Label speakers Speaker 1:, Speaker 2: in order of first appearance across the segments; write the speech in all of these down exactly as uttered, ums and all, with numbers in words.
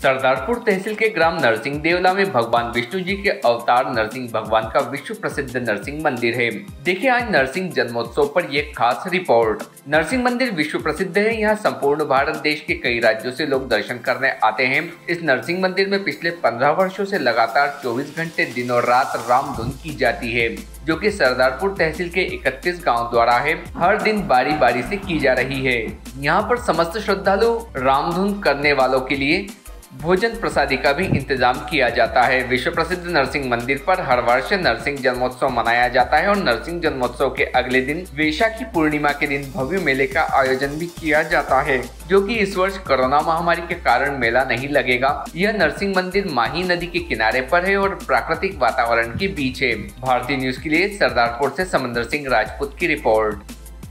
Speaker 1: सरदारपुर तहसील के ग्राम नरसिंह देवला में भगवान विष्णु जी के अवतार नरसिंह भगवान का विश्व प्रसिद्ध नरसिंह मंदिर है। देखिए आज नरसिंह जन्मोत्सव पर यह खास रिपोर्ट। नरसिंह मंदिर विश्व प्रसिद्ध है। यहाँ संपूर्ण भारत देश के कई राज्यों से लोग दर्शन करने आते हैं। इस नरसिंह मंदिर में पिछले पंद्रह वर्षों से लगातार चौबीस घंटे दिन और रात राम धुन की जाती है, जो कि सरदारपुर तहसील के इकतीस गांव द्वारा है। हर दिन बारी बारी से की जा रही है। यहाँ पर समस्त श्रद्धालु रामधुन करने वालों के लिए भोजन प्रसादी का भी इंतजाम किया जाता है। विश्व प्रसिद्ध नरसिंह मंदिर पर हर वर्ष नरसिंह जन्मोत्सव मनाया जाता है और नरसिंह जन्मोत्सव के अगले दिन वैशाखी पूर्णिमा के दिन भव्य मेले का आयोजन भी किया जाता है, जो कि इस वर्ष कोरोना महामारी के कारण मेला नहीं लगेगा। यह नरसिंह मंदिर माही नदी के किनारे पर है और प्राकृतिक वातावरण के बीच है। भारतीय न्यूज के लिए सरदारपुर से समंदर सिंह राजपूत की रिपोर्ट।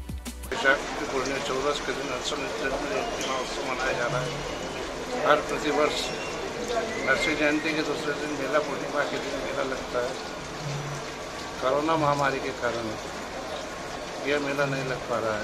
Speaker 2: हर प्रतिवर्ष नरसिंह जयंती के दूसरे दिन मेला पूर्णिमा के दिन मेला लगता है। कोरोना महामारी के कारण यह मेला नहीं लग पा रहा है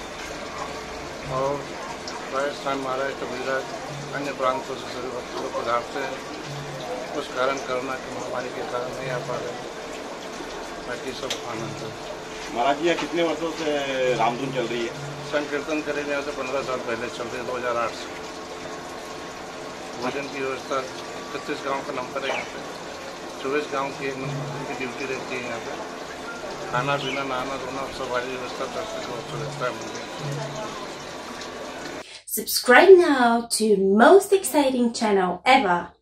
Speaker 2: और राजस्थान, महाराष्ट्र, गुजरात अन्य प्रांतों से सभी भक्तों को पधारते हैं। उस कारण कोरोना की महामारी के कारण नहीं आ पा रहे, बाकी सब आनंद है।
Speaker 3: महाराज जी कितने वर्षों से रामधुन चल रही है?
Speaker 2: संकीर्तन करेंगे यहाँ से पंद्रह साल पहले चल रही है, दो हज़ार आठ से। भोजन की व्यवस्था इकतीस गांव का नंबर है। यहाँ पे चौबीस गांव की एक नंबर की ड्यूटी रहती है। यहाँ पे खाना पीना, नहाना धोना सब सारी व्यवस्था करते हैं। रहता है मंदिर।
Speaker 4: Subscribe now to most exciting channel ever.